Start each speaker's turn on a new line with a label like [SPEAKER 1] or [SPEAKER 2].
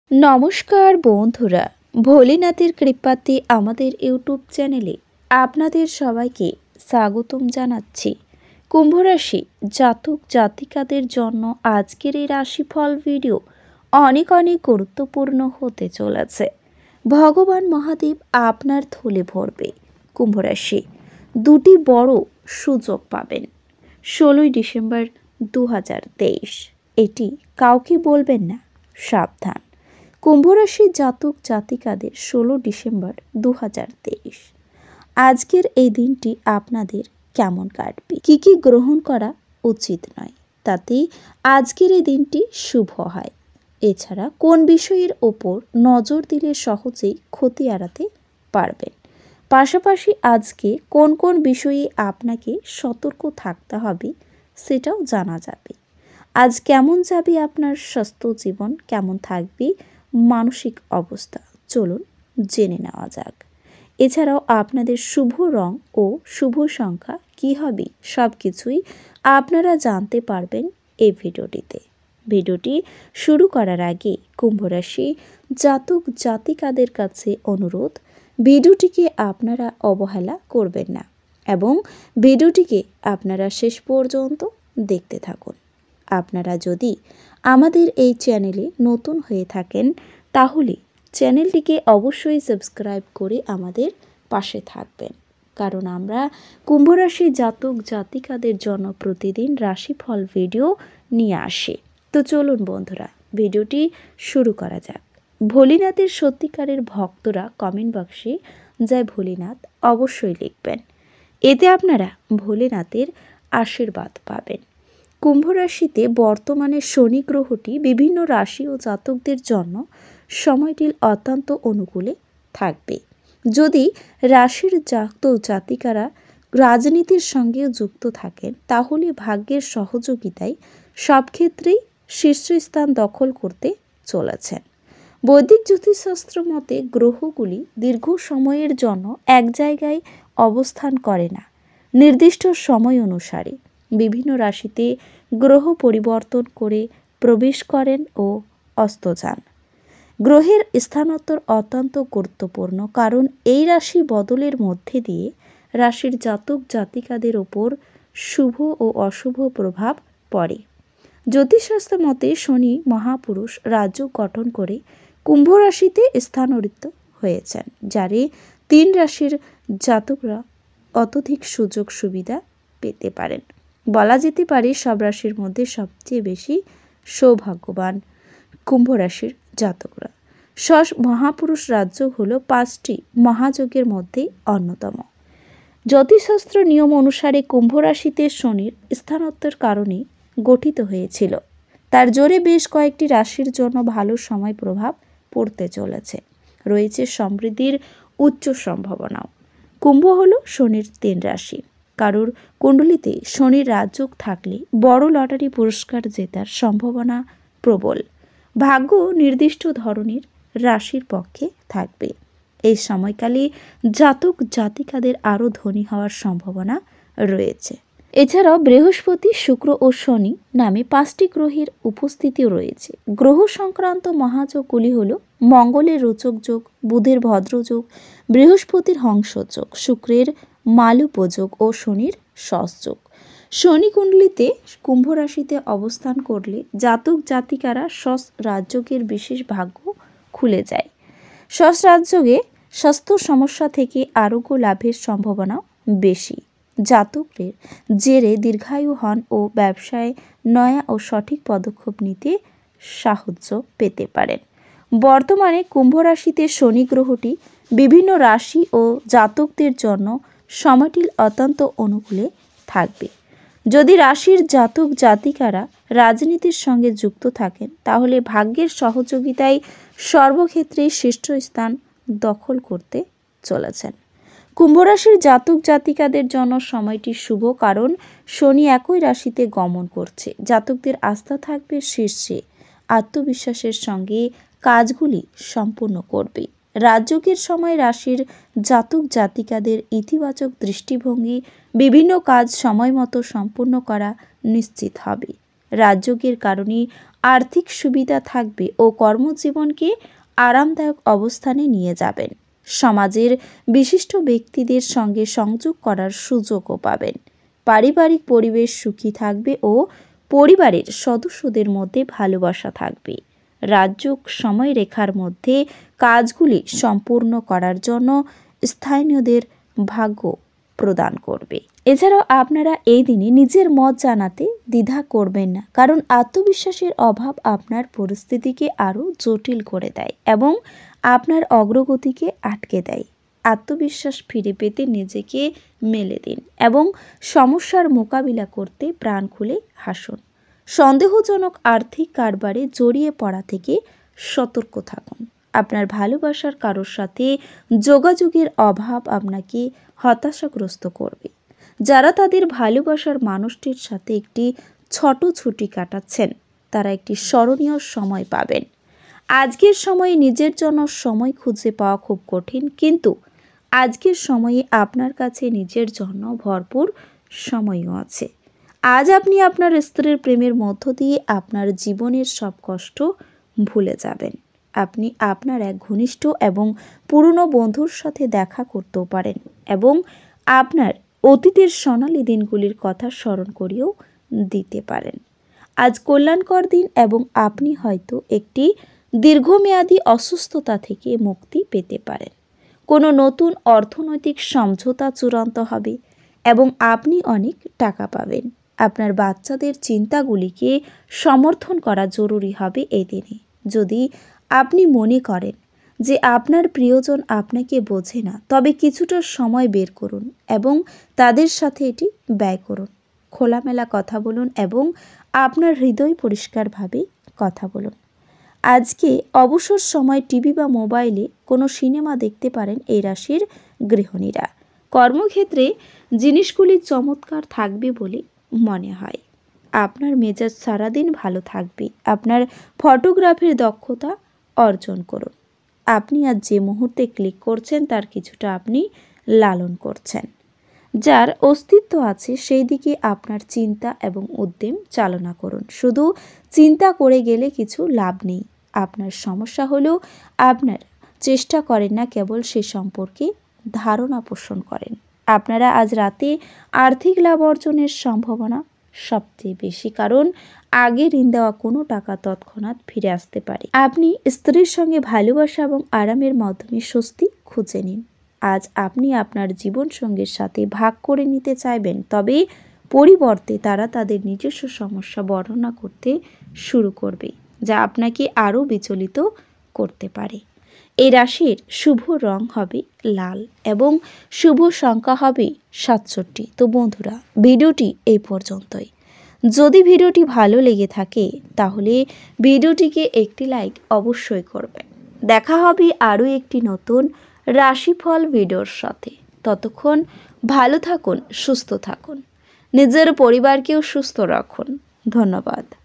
[SPEAKER 1] নমস্কার বন্ধুরা, ভোলেনাথের কৃপাতে আমাদের ইউটিউব চ্যানেলে আপনাদের সবাইকে স্বাগতম জানাচ্ছি। কুম্ভ রাশি জাতক জাতিকাদের জন্য আজকের এই রাশিফল ভিডিও অনেক গুরুত্বপূর্ণ হতে চলেছে। ভগবান মহাদেব আপনার থলে ভরবে। কুম্ভ রাশি দুটি বড় সুযোগ পাবেন। 16ই ডিসেম্বর 2023। এটি কাউকে বলবেন না, সাবধান। কুম্ভ রাশির জাতক জাতিকাদের 16 ডিসেম্বর 2023। আজকের এই দিনটি আপনাদের কেমন কাটবে, কি গ্রহণ করা উচিত নয়, তাতে আজকের এই দিনটি শুভ হয়। এছাড়া কোন বিষয়ের ওপর নজর দিলে সহজেই ক্ষতি এড়াতে পারবেন, পাশাপাশি আজকে কোন কোন বিষয়ে আপনাকে সতর্ক থাকতে হবে সেটাও জানা যাবে। আজ কেমন যাবে আপনার স্বাস্থ্য জীবন, কেমন থাকবে মানসিক অবস্থা, চলুন জেনে নেওয়া যাক। এছাড়াও আপনাদের শুভ রং ও শুভ সংখ্যা কী হবে সব কিছুই আপনারা জানতে পারবেন এই ভিডিওটিতে। ভিডিওটি শুরু করার আগে কুম্ভ রাশি জাতক জাতিকাদের কাছে অনুরোধ, ভিডিওটিকে আপনারা অবহেলা করবেন না এবং ভিডিওটিকে আপনারা শেষ পর্যন্ত দেখতে থাকুন। আপনারা যদি আমাদের এই চ্যানেলে নতুন হয়ে থাকেন তাহলে চ্যানেলটিকে অবশ্যই সাবস্ক্রাইব করে আমাদের পাশে থাকবেন, কারণ আমরা কুম্ভ রাশি জাতক জাতিকাদের জন্য প্রতিদিন রাশিফল ভিডিও নিয়ে আসি। তো চলুন বন্ধুরা, ভিডিওটি শুরু করা যাক। ভোলেনাথের সত্যিকারের ভক্তরা কমেন্ট বক্সে জয় ভোলেনাথ অবশ্যই লিখবেন, এতে আপনারা ভোলেনাথের আশীর্বাদ পাবেন। কুম্ভ রাশিতে বর্তমানে শনি গ্রহটি বিভিন্ন রাশি ও জাতকদের জন্য সময়টি অত্যন্ত অনুকূলে থাকবে। যদি রাশির জাতক জাতিকারা রাজনীতির সঙ্গে যুক্ত থাকেন তাহলে ভাগ্যের সহযোগিতায় সব ক্ষেত্রেই শীর্ষস্থান দখল করতে চলেছেন। বৈদিক জ্যোতিষশাস্ত্র মতে গ্রহগুলি দীর্ঘ সময়ের জন্য এক জায়গায় অবস্থান করে না, নির্দিষ্ট সময় অনুসারে বিভিন্ন রাশিতে গ্রহ পরিবর্তন করে প্রবেশ করেন ও অস্ত যান। গ্রহের স্থানান্তর অত্যন্ত গুরুত্বপূর্ণ, কারণ এই রাশি বদলের মধ্যে দিয়ে রাশির জাতক জাতিকাদের ওপর শুভ ও অশুভ প্রভাব পড়ে। জ্যোতিষশাস্ত্র মতে শনি মহাপুরুষ রাজ্য গঠন করে কুম্ভ রাশিতে স্থানান্তরিত হয়েছেন, যারে 3 রাশির জাতকরা অত্যধিক সুযোগ সুবিধা পেতে পারেন। বলা যেতে পারে সব রাশির মধ্যে সবচেয়ে বেশি সৌভাগ্যবান কুম্ভ রাশির জাতকরা। মহাপুরুষ রাজ্য হলো 5টি মহাযজ্ঞের মধ্যে অন্যতম। জ্যোতিষশাস্ত্র নিয়ম অনুসারে কুম্ভ রাশিতে শনির স্থানান্তর কারণে গঠিত হয়েছিল। তার জোরে বেশ কয়েকটি রাশির জন্য ভালো সময় প্রভাব পড়তে চলেছে, রয়েছে সমৃদ্ধির উচ্চ সম্ভাবনাও। কুম্ভ হলো শনির 3 রাশি। কারোর কুণ্ডলিতে শনির রাজযোগ থাকলে বড় লটারি পুরস্কার জেতার সম্ভাবনা প্রবল। ভাগ্য নির্দিষ্ট ধরনের রাশির পক্ষে থাকবে। এই সময়কালে জাতক জাতিকাদের আরও ধনী হওয়ার সম্ভাবনা রয়েছে। এছাড়াও বৃহস্পতি, শুক্র ও শনি নামে 5টি গ্রহের উপস্থিতিও রয়েছে। গ্রহ সংক্রান্ত মহাযোগগুলি হল মঙ্গলের রোচক যোগ, বুধের ভদ্রযোগ, বৃহস্পতির হংসযোগ, শুক্রের মালুপযোগ ও শনির শশযোগ। শনি কুণ্ডলিতে কুম্ভ রাশিতে অবস্থান করলে জাতক জাতিকারা শশ রাজযোগের বিশেষ ভাগ্য খুলে যায়। শশ রাজযোগে স্বাস্থ্য সমস্যা থেকে আরোগ্য লাভের সম্ভাবনা বেশি। জাতকদের জেরে দীর্ঘায়ু হন ও ব্যবসায় নয়া ও সঠিক পদক্ষেপ নিতে সাহায্য পেতে পারেন। বর্তমানে কুম্ভ রাশিতে শনি গ্রহটি বিভিন্ন রাশি ও জাতকদের জন্য সময়টি অত্যন্ত অনুকূলে থাকবে। যদি রাশির জাতক জাতিকারা রাজনীতির সঙ্গে যুক্ত থাকেন তাহলে ভাগ্যের সহযোগিতায় সর্বক্ষেত্রে শীর্ষস্থান দখল করতে চলেছেন। কুম্ভ রাশির জাতক জাতিকাদের জন্য সময়টি শুভ, কারণ শনি একই রাশিতে গমন করছে। জাতকদের আস্থা থাকবে শীর্ষে, আত্মবিশ্বাসের সঙ্গে কাজগুলি সম্পূর্ণ করবে। রাজযোগের সময় রাশির জাতক জাতিকাদের ইতিবাচক দৃষ্টিভঙ্গি বিভিন্ন কাজ সময় মতো সম্পূর্ণ করা নিশ্চিত হবে। রাজযোগের কারণে আর্থিক সুবিধা থাকবে ও কর্মজীবনকে আরামদায়ক অবস্থানে নিয়ে যাবেন। সমাজের বিশিষ্ট ব্যক্তিদের সঙ্গে সংযোগ করার সুযোগও পাবেন। পারিবারিক পরিবেশ সুখী থাকবে ও পরিবারের সদস্যদের মধ্যে ভালোবাসা থাকবে। রাজযোগ সময়রেখার মধ্যে কাজগুলি সম্পূর্ণ করার জন্য স্থানীয়দের ভাগ্য প্রদান করবে। এছাড়াও আপনারা এই দিনে নিজের মত জানাতে দ্বিধা করবেন না, কারণ আত্মবিশ্বাসের অভাব আপনার পরিস্থিতিকে আরও জটিল করে দেয় এবং আপনার অগ্রগতিকে আটকে দেয়। আত্মবিশ্বাস ফিরে পেতে নিজেকে মেলে দিন এবং সমস্যার মোকাবিলা করতে প্রাণ খুলে হাসুন। সন্দেহজনক আর্থিক কারবারে জড়িয়ে পড়া থেকে সতর্ক থাকুন। আপনার ভালোবাসার কারোর সাথে যোগাযোগের অভাব আপনাকে হতাশাগ্রস্ত করবে। যারা তাদের ভালোবাসার মানুষটির সাথে একটি ছোট ছুটি কাটাচ্ছেন, তারা একটি স্মরণীয় সময় পাবেন। আজকের সময়ে নিজের জন্য সময় খুঁজে পাওয়া খুব কঠিন, কিন্তু আজকের সময়ে আপনার কাছে নিজের জন্য ভরপুর সময়ও আছে। আজ আপনি আপনার স্ত্রীর প্রেমের মধ্য দিয়ে আপনার জীবনের সব কষ্ট ভুলে যাবেন। আপনি আপনার এক ঘনিষ্ঠ এবং পুরনো বন্ধুর সাথে দেখা করতেও পারেন এবং আপনার অতীতের সোনালী দিনগুলির কথা স্মরণ করিয়েও দিতে পারেন। আজ কল্যাণকর দিন এবং আপনি হয়তো একটি দীর্ঘমেয়াদী অসুস্থতা থেকে মুক্তি পেতে পারেন। কোনো নতুন অর্থনৈতিক সমঝোতা চূড়ান্ত হবে এবং আপনি অনেক টাকা পাবেন। আপনার বাচ্চাদের চিন্তাগুলিকে সমর্থন করা জরুরি হবে এই দিনে। যদি আপনি মনে করেন যে আপনার প্রিয়জন আপনাকে বোঝে না, তবে কিছুটা সময় বের করুন এবং তাদের সাথে এটি ব্যয় করুন। খোলামেলা কথা বলুন এবং আপনার হৃদয় পরিষ্কারভাবে কথা বলুন। আজকে অবসর সময় টিভি বা মোবাইলে কোনো সিনেমা দেখতে পারেন এই রাশির গৃহিণীরা। কর্মক্ষেত্রে জিনিসগুলি চমৎকার থাকবে বলে মনে হয়। আপনার মেজাজ সারাদিন ভালো থাকবে। আপনার ফটোগ্রাফির দক্ষতা অর্জন করুন। আপনি আজ যে মুহূর্তে ক্লিক করছেন তার কিছুটা আপনি লালন করছেন। যার অস্তিত্ব আছে সেই দিকে আপনার চিন্তা এবং উদ্যম চালনা করুন। শুধু চিন্তা করে গেলে কিছু লাভ নেই। আপনার সমস্যা হলেও আপনার চেষ্টা করেন না, কেবল সে সম্পর্কে ধারণা পোষণ করেন। আপনারা আজ রাতে আর্থিক লাভ অর্জনের সম্ভাবনা সবচেয়ে বেশি, কারণ আগে ঋণ দেওয়া কোনো টাকা তৎক্ষণাৎ ফিরে আসতে পারে। আপনি স্ত্রীর সঙ্গে ভালোবাসা এবং আরামের মাধ্যমে স্বস্তি খুঁজে নিন। আজ আপনি আপনার জীবনসঙ্গীর সাথে ভাগ করে নিতে চাইবেন, তবে পরিবর্তে তারা তাদের নিজস্ব সমস্যা বর্ণনা করতে শুরু করবে, যা আপনাকে আরও বিচলিত করতে পারে। এই রাশির শুভ রং হবে লাল এবং শুভ সংখ্যা হবে 67। তো বন্ধুরা, ভিডিওটি এই পর্যন্তই। যদি ভিডিওটি ভালো লেগে থাকে তাহলে ভিডিওটিকে একটি লাইক অবশ্যই করবেন। দেখা হবে আরও একটি নতুন রাশিফল ভিডিওর সাথে। ততক্ষণ ভালো থাকুন, সুস্থ থাকুন, নিজের পরিবারকেও সুস্থ রাখুন। ধন্যবাদ।